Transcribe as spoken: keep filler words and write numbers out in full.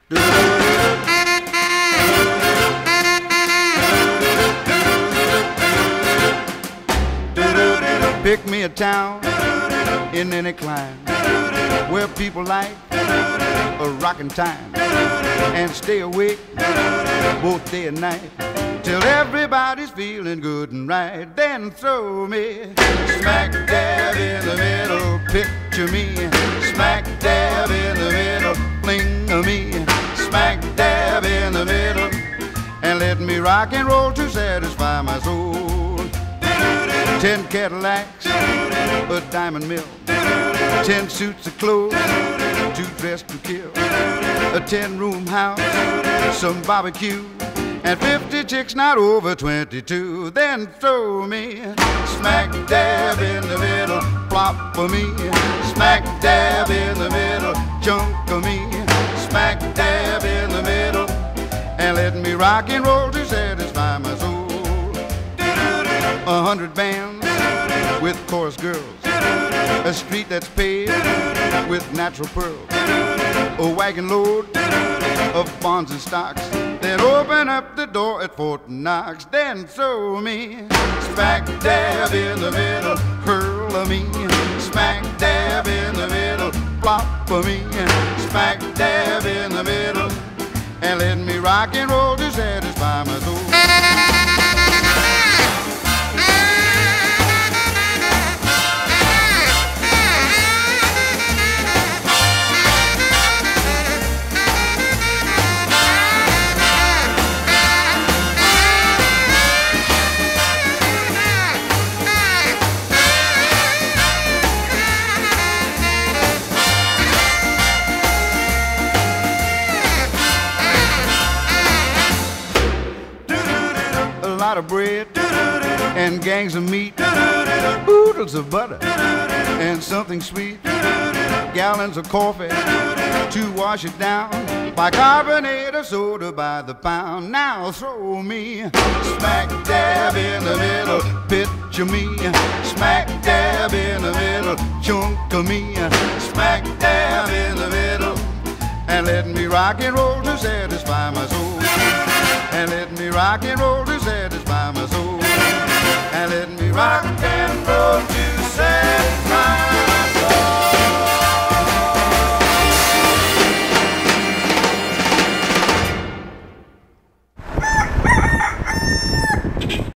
Pick me a town in any clime where people like a rockin' time and stay awake both day and night till everybody's feeling good and right. Then throw me smack dab in the middle, picture me smack dab in the middle, fling me smack dab in the middle, and let me rock and roll to satisfy my soul. Ten Cadillacs, a diamond mill, ten suits of clothes, two dressed to kill, a ten-room house, some barbecue, and fifty chicks not over twenty-two. Then throw me smack dab in the middle, plop for me, smack dab in the middle, chunk of me, smack dab in the middle, and let me rock and roll to satisfy my soul. A hundred bands with chorus girls, a street that's paved with natural pearls, a wagon load of bonds and stocks. Then open up the door at Fort Knox. Then throw me smack dab in the middle, curl of me, smack dab in the middle, flop for me, smack dab in the middle, and let me rock and roll to satisfy my soul. A lot of bread and gangs of meat, oodles of butter and something sweet, gallons of coffee to wash it down, bicarbonate of soda by the pound. Now throw me smack dab in the middle, picture me smack dab in the middle, chunk of me smack dab in the middle, and let me rock and roll to satisfy my soul. And let me rock and roll to satisfy my soul. And let me rock